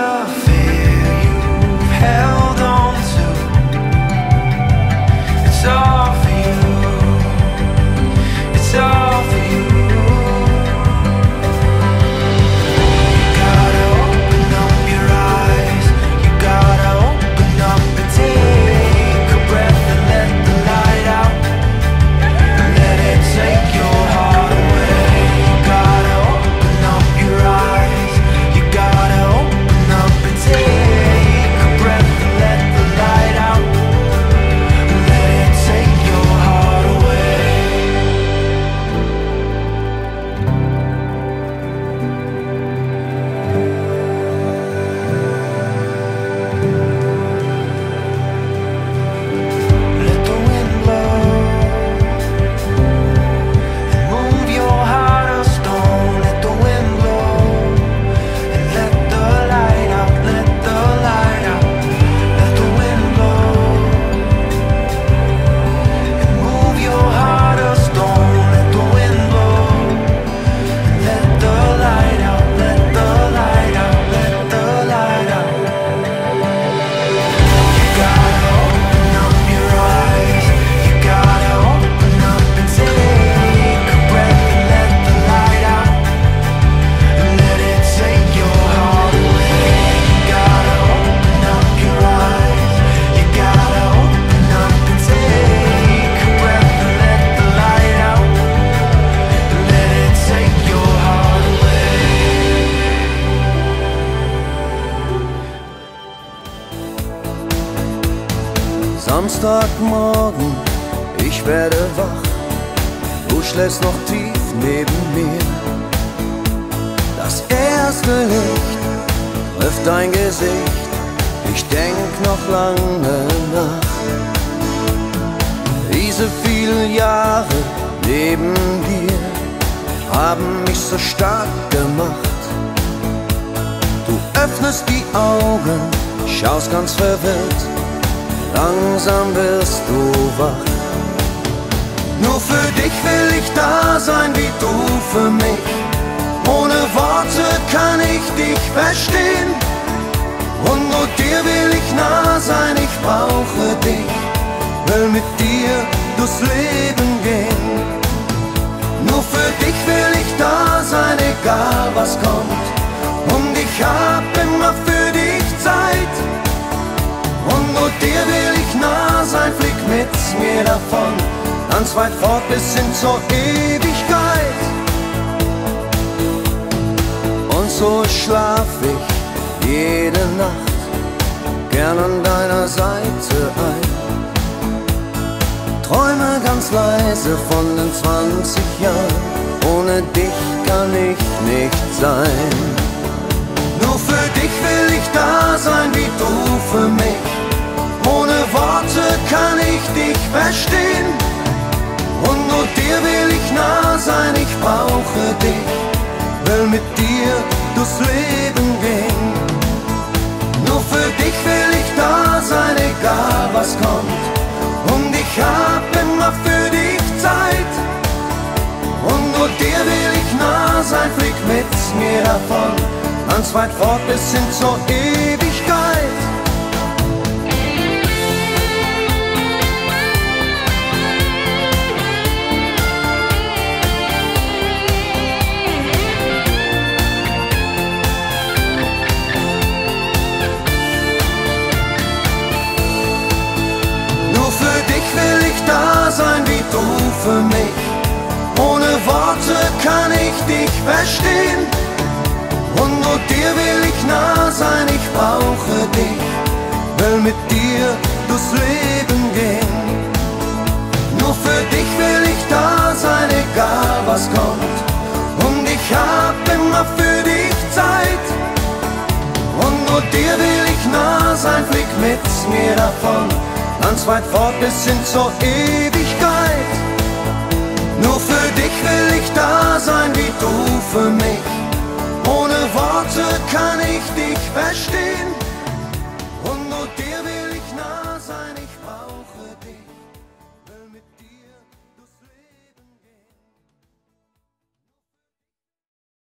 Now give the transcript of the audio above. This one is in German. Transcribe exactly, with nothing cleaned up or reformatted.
the fear you've held on to. It's all for you. It's all for you. You gotta open up your eyes. You gotta open up and take a breath and let the light out. Let it take your heart away. You gotta open up your eyes. You gotta open up and take a breath and let the light out. Let it take your heart away. Let the wind blow and move your heart of stone. Let the wind blow and let the light out. Let the light out. Let the wind blow and move your heart of stone. Let the wind blow and let the light out. Let the light out. Let the light out. You gotta open up your eyes. You gotta open up and take a breath and let the light out. And let it take your heart away. You gotta open up your eyes. You gotta open up and take a breath and let the light out. And let it take your heart away. Samstagmorgen, ich werde wach. Du schläfst noch tief neben mir. Das erste Licht trifft dein Gesicht. Ich denk noch lange nach. Diese vielen Jahre neben dir haben mich so stark gemacht. Du öffnest die Augen, schaust ganz verwirrt. Langsam wirst du wach. Nur für dich will ich da sein, wie du für mich. Ohne Worte kann ich dich verstehen. Und nur dir will ich nah sein, ich brauche dich. Will mit dir durchs Leben gehen. Nur für dich will ich da sein, egal was kommt. Und ich hab immer für dich Zeit. Und nur dir will ich nah sein, flieg mit mir davon, ganz weit fort bis hin zur Ewigkeit. Und so schlaf ich jede Nacht gern an deiner Seite ein. Träume ganz leise von den zwanzig Jahren, ohne dich kann ich nicht sein. Nur für dich will ich da sein, wie du für mich. Ohne Worte kann ich dich verstehen. Und nur dir will ich nah sein, ich brauche dich. Will mit dir durchs Leben gehen. Nur für dich will ich da sein, egal was kommt. Und ich hab immer für dich Zeit. Und nur dir will ich nah sein, flieg mit mir davon, ganz weit fort bis hin zur Ewigkeit. Nur für dich will ich da sein, wie du für mich. Ohne Worte kann ich dich verstehen. Und nur dir will ich nah sein, ich brauche dich. Will mit dir durchs Leben gehen. Nur für dich will ich da sein, egal was kommt. Und ich hab immer für dich Zeit. Und nur dir will ich nah sein, flieg mit mir davon, ganz weit fort bis hin zur Ewigkeit. Nur für dich will ich da sein, wie du für mich. Ohne Worte kann ich dich verstehen.